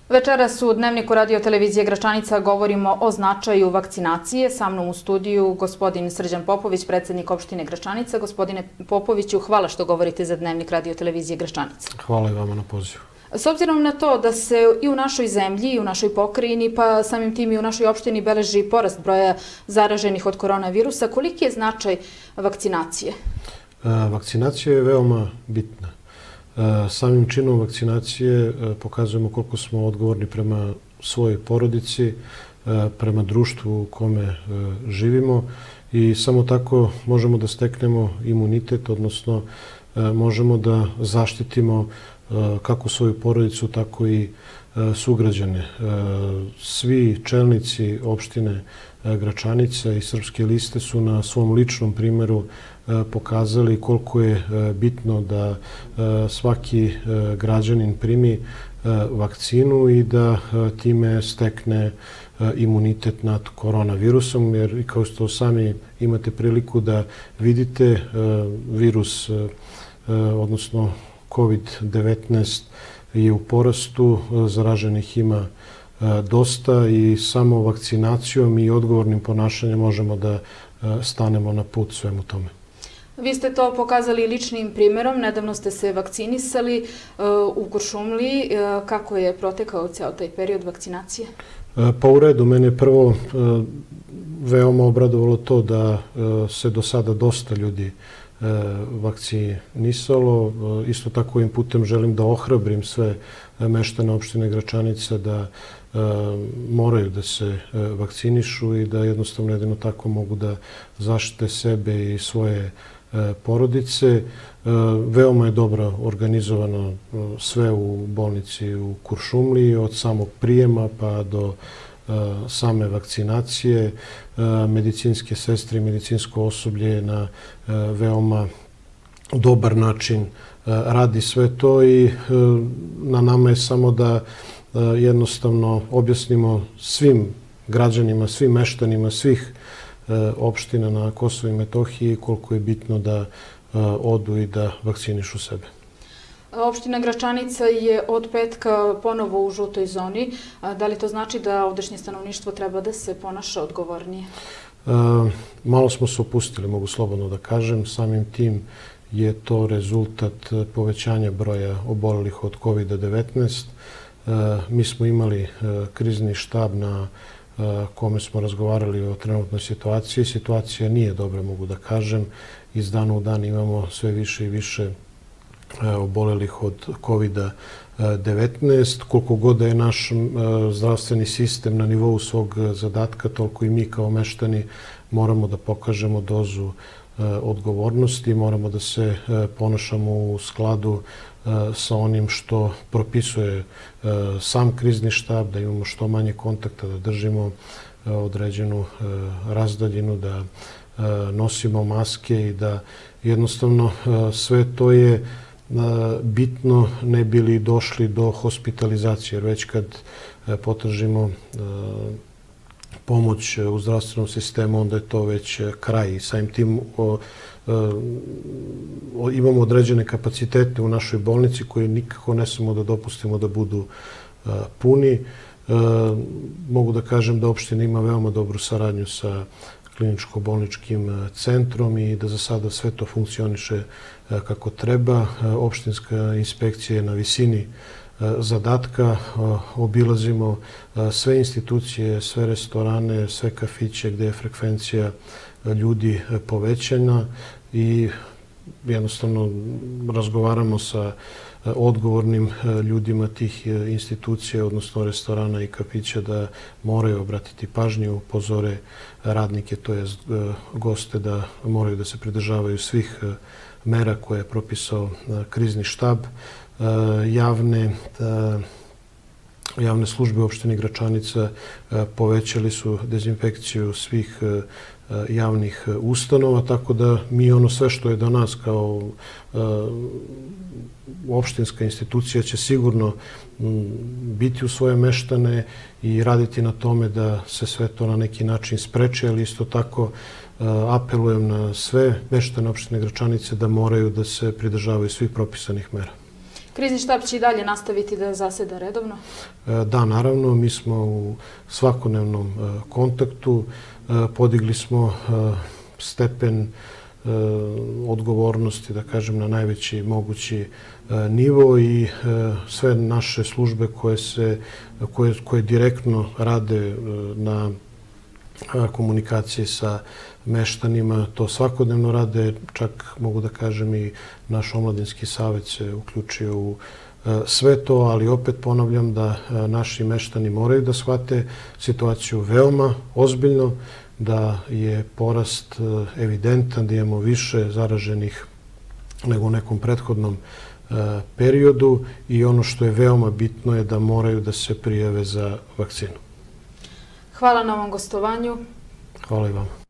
Večeras u Dnevniku radio televizije Gračanica govorimo o značaju vakcinacije. Sa mnom u studiju gospodin Srđan Popović, predsjednik opštine Gračanica. Gospodine Popoviću, hvala što govorite za Dnevnik radio televizije Gračanica. Hvala i vama na pozivu. S obzirom na to da se i u našoj zemlji, i u našoj pokrajini, pa samim tim i u našoj opštini beleži porast broja zaraženih od koronavirusa, koliki je značaj vakcinacije? Vakcinacija je veoma bitna. Samim činom vakcinacije pokazujemo koliko smo odgovorni prema svojoj porodici, prema društvu u kome živimo i samo tako možemo da steknemo imunitet, odnosno možemo da zaštitimo kako svoju porodicu, tako i sugrađane. Svi čelnici opštine Gračanica i Srpske liste su na svom ličnom primjeru pokazali koliko je bitno da svaki građanin primi vakcinu i da time stekne imunitet nad koronavirusom, jer kao što sami imate priliku da vidite, virus, odnosno COVID-19 je u porastu, zaraženih ima dosta i samo vakcinacijom i odgovornim ponašanjem možemo da stanemo na put svemu tome. Vi ste to pokazali ličnim primjerom, nedavno ste se vakcinisali u Kuršumliji. Kako je protekao ceo taj period vakcinacije? Pa u redu, mene prvo veoma obradovalo to da se do sada dosta ljudi vakcinisalo. Isto tako ovim putem želim da ohrabrim sve meštane opštine Gračanica da moraju da se vakcinišu i da jednostavno jedino tako mogu da zaštite sebe i svoje porodice. Veoma je dobro organizovano sve u bolnici u Kuršumliji, od samog prijema pa do same vakcinacije. Medicinske sestre i medicinsko osoblje na veoma dobar način radi sve to i na nama je samo da jednostavno objasnimo svim građanima, svim meštanima, svih opština na Kosovu i Metohiji koliko je bitno da odu i da vakcinišu sebe. Opština Gračanica je od petka ponovo u žutoj zoni. Da li to znači da ovdašnje stanovništvo treba da se ponaša odgovornije? Malo smo se opustili, mogu slobodno da kažem. Samim tim je to rezultat povećanja broja obolelih od COVID-19. Mi smo imali krizni štab na kome smo razgovarali o trenutnoj situaciji. Situacija nije dobra, mogu da kažem. Iz dana u dan imamo sve više i više obolelih od COVID-19. Koliko god da je naš zdravstveni sistem na nivou svog zadatka, toliko i mi kao meštani moramo da pokažemo dozu odgovornosti, moramo da se ponašamo u skladu sa onim što propisuje sam krizni štab, da imamo što manje kontakta, da držimo određenu razdaljinu, da nosimo maske i da jednostavno sve to je bitno ne bi li došli do hospitalizacije, jer već kad potražimo pomoć u zdravstvenom sistemu, onda je to već kraj. Samim tim imamo određene kapacitete u našoj bolnici koje nikako ne smemo da dopustimo da budu puni. Mogu da kažem da opština ima veoma dobru saradnju sa kliničko-bolničkim centrom i da za sada sve to funkcioniše kako treba. Opštinska inspekcija je na visini zadatka. Obilazimo sve institucije, sve restorane, sve kafiće gde je frekvencija ljudi povećana i jednostavno razgovaramo sa odgovornim ljudima tih institucija, odnosno restorana i kafića, da moraju obratiti pažnju, upozore radnike, to jest goste, da moraju da se pridržavaju svih mera koje je propisao krizni štab. Javne službe u opštini Gračanica povećali su dezinfekciju svih javnih ustanova, tako da mi ono sve što je do nas kao opštinska institucija će sigurno biti u svoje meštane i raditi na tome da se sve to na neki način spreči, ali isto tako apelujem na sve meštane opštine Gračanice da moraju da se pridržavaju svih propisanih mera. Krizni štab će i dalje nastaviti da zaseda redovno? Da, naravno, mi smo u svakodnevnom kontaktu, podigli smo stepen odgovornosti, da kažem, na najveći mogući nivo i sve naše službe koje direktno rade na komunikaciji sa meštanima, to svakodnevno rade, čak mogu da kažem i naš omladinski savet se uključio u sve to, ali opet ponavljam da naši meštani moraju da shvate situaciju veoma ozbiljno, da je porast evidentan, da imamo više zaraženih nego u nekom prethodnom periodu i ono što je veoma bitno je da moraju da se prijave za vakcinu. Hvala na ovom gostovanju. Hvala i vama.